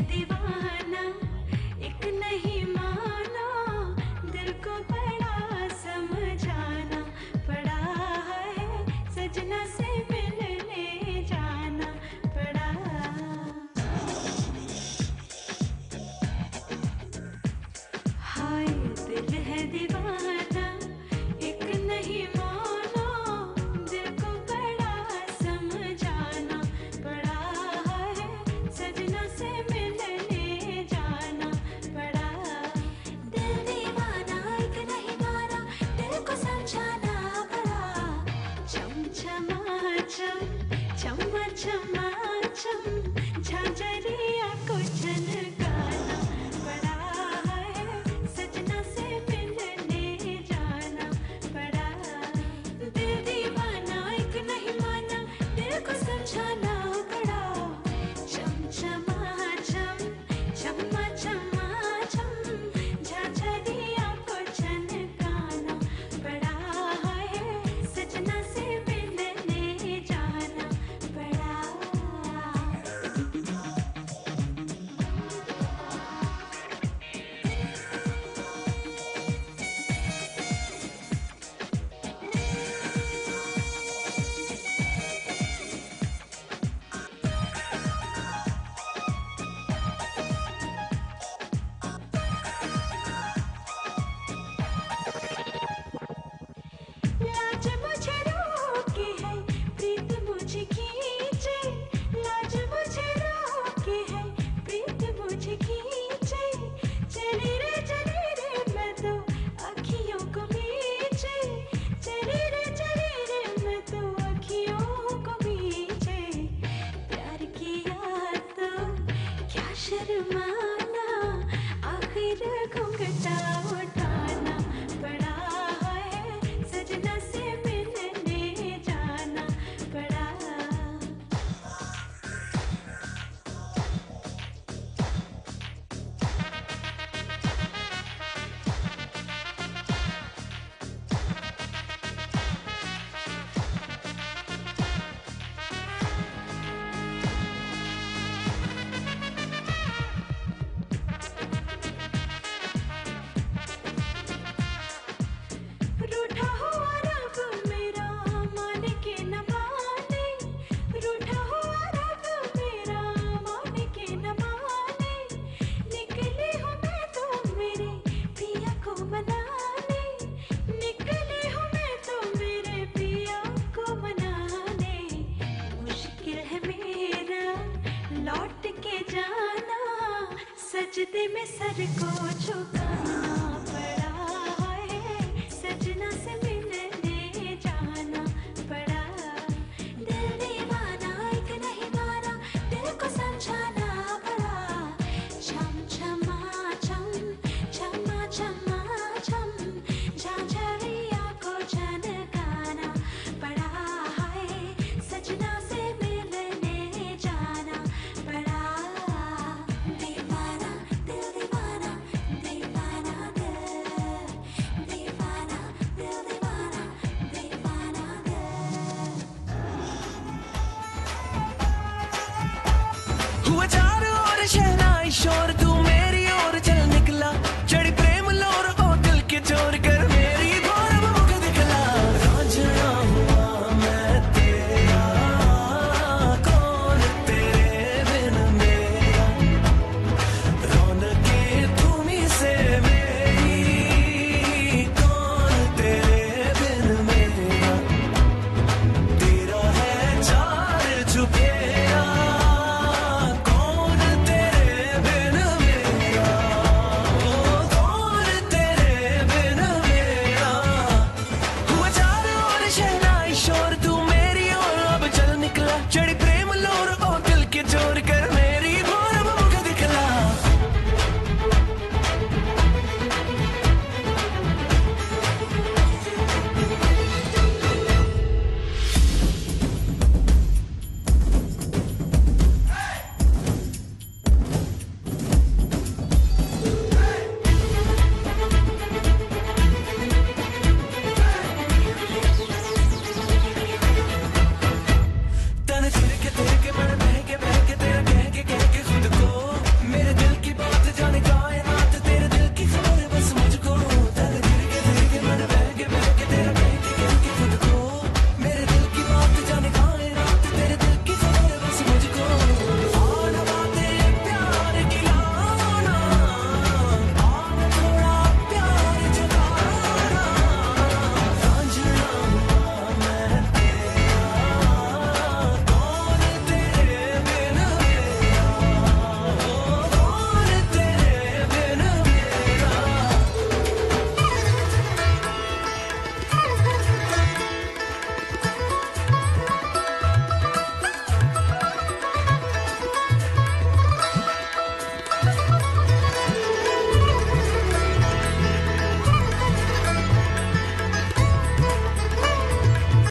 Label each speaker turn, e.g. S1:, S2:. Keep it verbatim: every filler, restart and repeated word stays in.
S1: दीवाना एक नहीं माना, दिल को बड़ा समझाना पड़ा है, सजना से मिलने जाना पड़ा। हाय दिल है दीवाना एक नहीं माना, दिल को बड़ा समझाना पड़ा है, सजना से मिलने जाना पड़ा। दिल दीवाना एक नहीं माना, दिल को समझाना पड़ा। चम चमा चम चमा चमा चम, झांझरिया को झनकाना पड़ा है, सजना से मिलने जाना पड़ा। दिल दीवाना एक नहीं माना, दिल को समझाना पड़ा। चम चमा चम चमा चमा चम, झांझरिया को झनकाना पड़ा है, सजना से मिलने जाना पड़ा। लाज मुझे रोके है, प्रीत मुझे खींचे। लाज मुझे रोके है, प्रीत मुझे खींचे। चली रे चली रे मैं तो अखियों को खींचे। चली रे चली रे मैं तो अखियों को खींचे। प्यार किया तो क्या शर्माना, आखिर घूंघटा उठाना पड़ा है, सजना से मिलने जाना पड़ा। रूठा हुआ रब मेरा माने के न माने, रूठा हुआ रब मेरा माने के न माने। निकली हूँ मैं तो मेरे पिया को मनाने, निकली हूँ मैं तो मेरे पिया को मनाने। मुश्किल है मेरा लौट के जाना, सजदे में सर को झुकाना पड़ा है, सजना से मिलने जाना पड़ा। दिल दीवाना एक नहीं माना, दिल को समझाना पड़ा। छम छमा छम छमा छमा छम, झांझरिया को झनकाना पड़ा है, सजना से मिलने जाना पड़ा। दीवाना दिल दीवाना, दीवाना दिल दीवाना, दिल दीवाना, दीवाना दिल।
S2: हुआ चारों ओर शहनाई शोर, तू